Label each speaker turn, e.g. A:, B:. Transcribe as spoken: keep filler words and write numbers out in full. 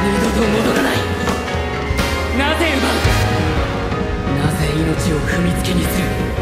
A: 二度と戻らない。なぜ奪う？なぜ命を踏みつけにする？